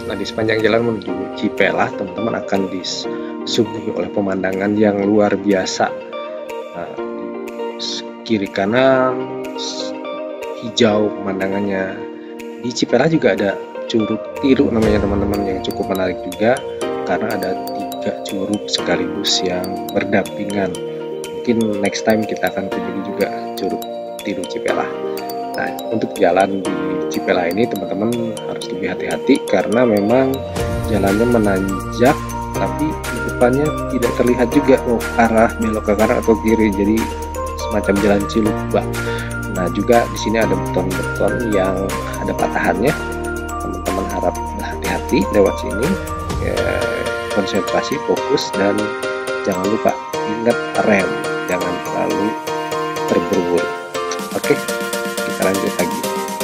Nah, di sepanjang jalan menuju Cipela, teman-teman akan disuguhi oleh pemandangan yang luar biasa. Nah, kiri kanan hijau pemandangannya. Di Cipela juga ada Curug Tiru namanya teman-teman, yang cukup menarik juga karena ada 3 curug sekaligus yang berdampingan. Mungkin next time kita akan kunjungi juga Curug Tiru Cipela. Nah, untuk jalan di Cipela ini teman-teman harus lebih hati-hati karena memang jalannya menanjak, tapi di depannya tidak terlihat juga arah belok ke kanan atau kiri, jadi semacam jalan Cilukba. Nah, juga di sini ada beton-beton yang ada patahannya. Teman-teman harap berhati-hati lewat sini, konsentrasi, fokus, dan jangan lupa ingat rem, jangan terlalu terburu-buru. Oke, kita lanjut lagi.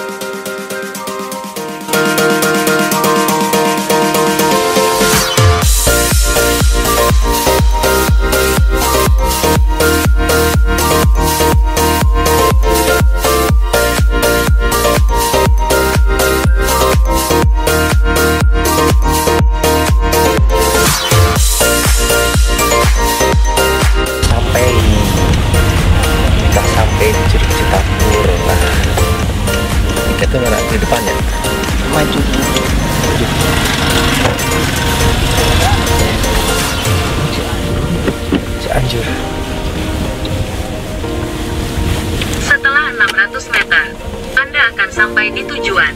Itu mana di depannya? Maju. Cianjur. Setelah 600 meter, Anda akan sampai di tujuan.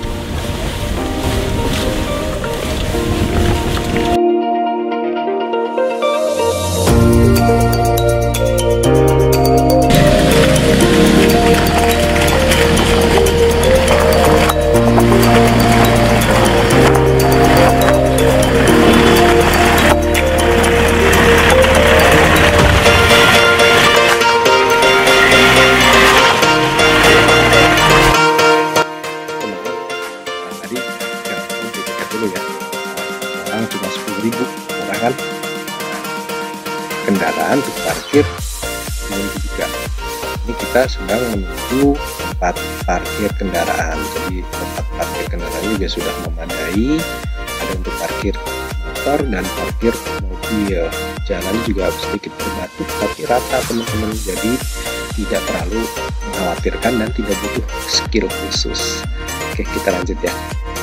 Cuma 10.000 orang kan. Kendaraan untuk parkir juga. Ini kita sedang menuju tempat parkir kendaraan, jadi tempat parkir kendaraan juga sudah memadai, ada untuk parkir motor dan parkir mobil. Jalan juga sedikit berbatu tapi rata teman-teman, jadi tidak terlalu mengkhawatirkan dan tidak butuh skill khusus. Oke, kita lanjut ya.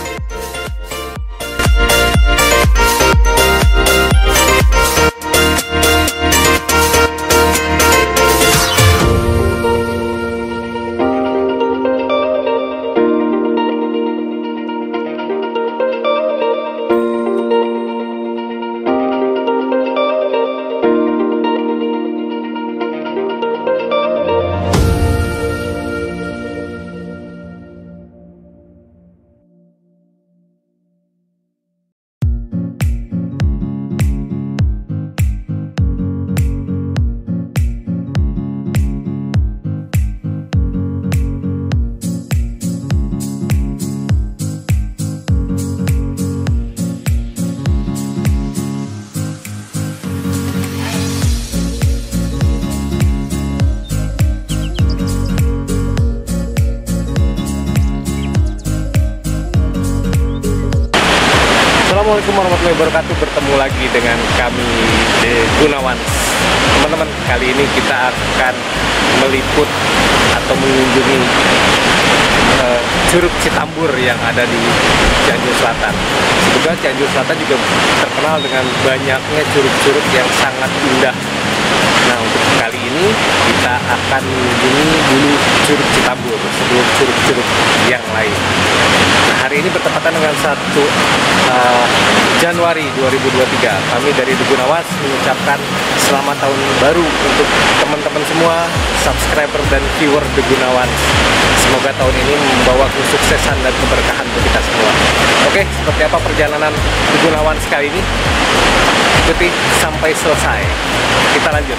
Assalamualaikum warahmatullahi wabarakatuh. Bertemu lagi dengan kami The Gunawan. Teman-teman, kali ini kita akan meliput atau mengunjungi Curug Citambur yang ada di Cianjur Selatan. Sebetulnya Cianjur Selatan juga terkenal dengan banyaknya curug-curug yang sangat indah. Nah, untuk kali ini kita akan mengunjungi dulu Curug Citambur sebelum curug-curug yang lain. Nah, hari ini bertepatan dengan 1 Januari 2023. Kami dari The Gunawan mengucapkan selamat tahun baru untuk teman-teman semua, subscriber dan viewer The Gunawan. Semoga tahun ini membawa kesuksesan dan keberkahan untuk kita semua. Oke, seperti apa perjalanan The Gunawan sekali ini? Ikuti sampai selesai. Kita lanjut.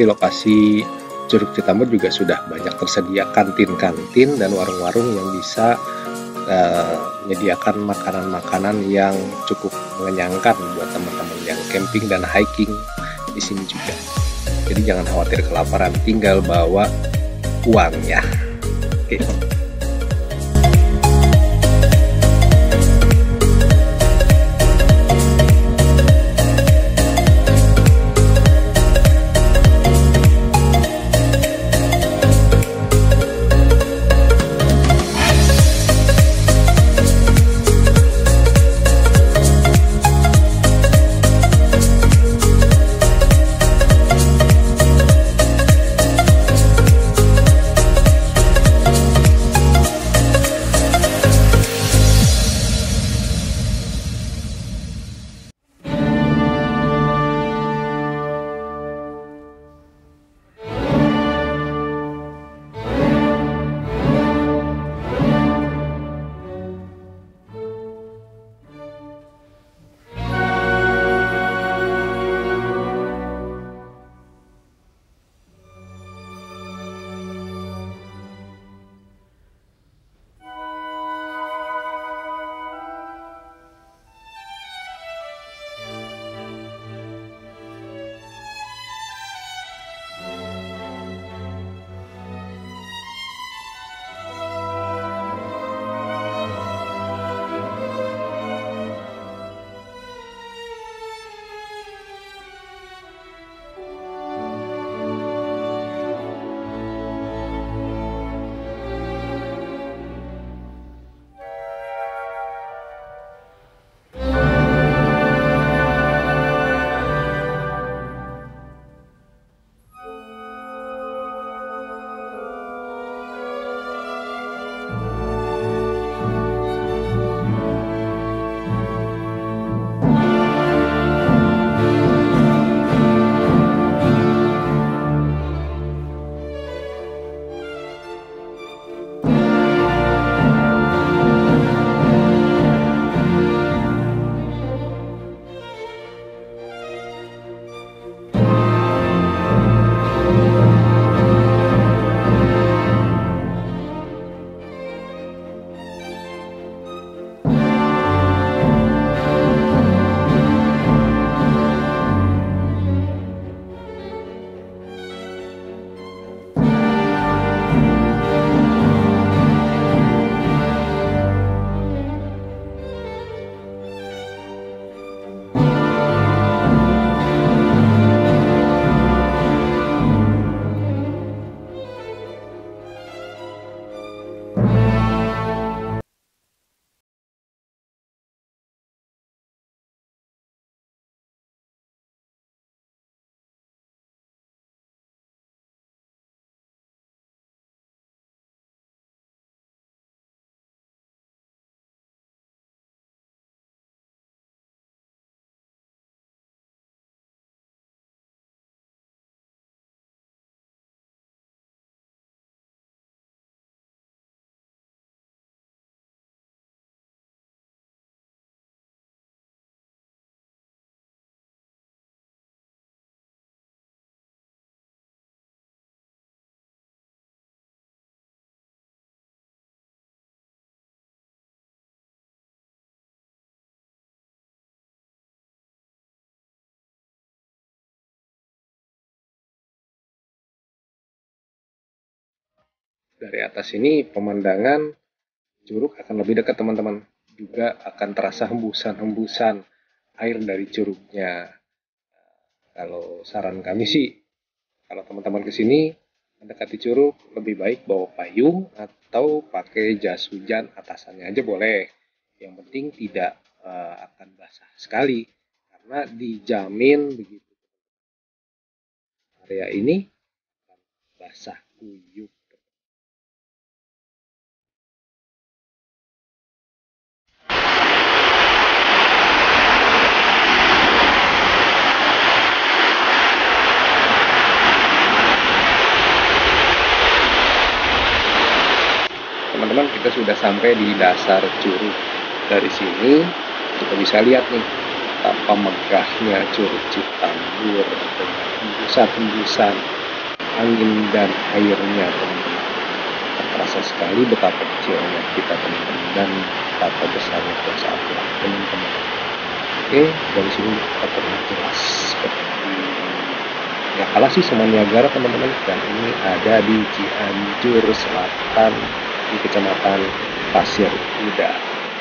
lokasi Curug Citambur juga sudah banyak tersedia kantin-kantin dan warung-warung yang bisa menyediakan makanan-makanan yang cukup mengenyangkan buat teman-teman yang camping dan hiking di sini juga. Jadi jangan khawatir kelaparan, tinggal bawa uangnya. Oke. Dari atas ini pemandangan curug akan lebih dekat teman-teman. Juga akan terasa hembusan-hembusan air dari curugnya. Kalau saran kami sih, kalau teman-teman ke sini mendekati curug, lebih baik bawa payung atau pakai jas hujan atasannya aja boleh. Yang penting tidak akan basah sekali, karena dijamin begitu area ini akan basah kuyup. Teman-teman, kita sudah sampai di dasar curug. Dari sini kita bisa lihat nih betapa megahnya Curug Citambur dengan hembusan-hembusan angin dan airnya, teman-teman. Terasa sekali betapa kecilnya kita, teman-teman, dan betapa besarnya kuasa Allah, teman-teman. Oke, dari sini kita terlihat jelas seperti ya kalah sih sama Niagara, teman-teman. Dan ini ada di Cianjur Selatan di Kecamatan Pasir Uda.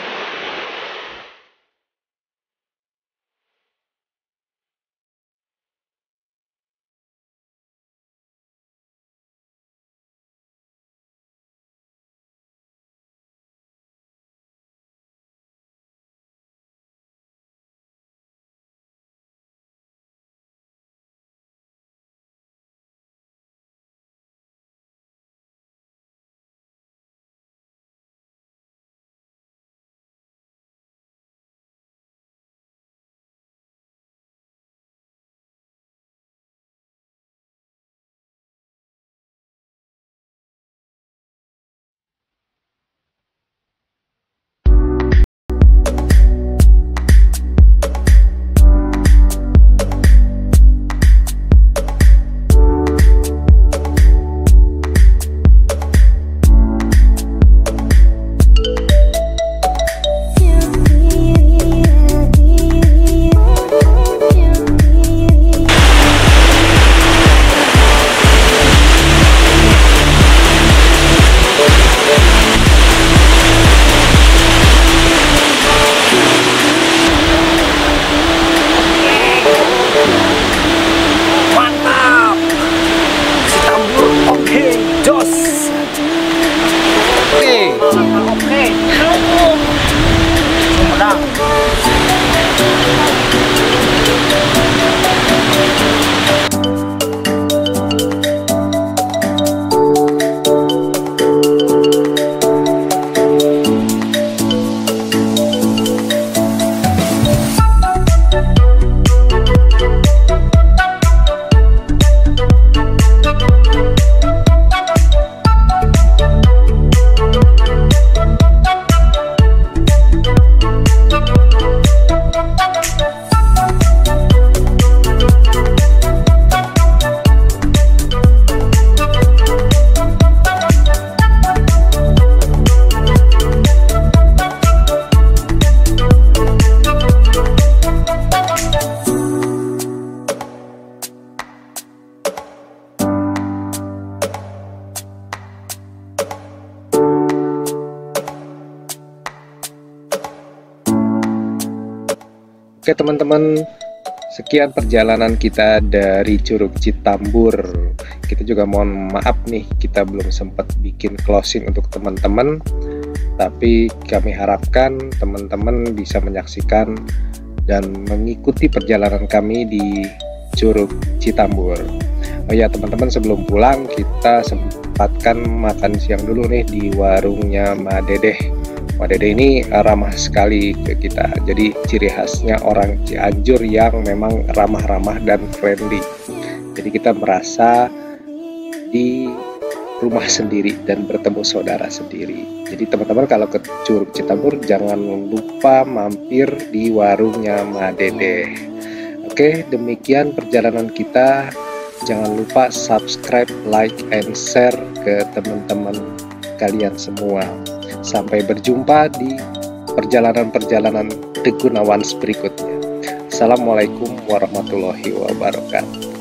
Oke teman-teman, sekian perjalanan kita dari Curug Citambur. Kita juga mohon maaf nih, kita belum sempat bikin closing untuk teman-teman, tapi kami harapkan teman-teman bisa menyaksikan dan mengikuti perjalanan kami di Curug Citambur. Oh ya teman-teman, sebelum pulang kita sempatkan makan siang dulu nih di warungnya Mbak Dedeh. Mbak Dedeh ini ramah sekali ke kita, jadi ciri khasnya orang Cianjur yang memang ramah-ramah dan friendly. Jadi kita merasa di rumah sendiri dan bertemu saudara sendiri. Jadi teman-teman kalau ke Curug Citambur jangan lupa mampir di warungnya Mbak Dedeh. Oke, demikian perjalanan kita. Jangan lupa subscribe, like, and share ke teman-teman kalian semua. Sampai berjumpa di perjalanan-perjalanan The Gunawans berikutnya. Assalamualaikum warahmatullahi wabarakatuh.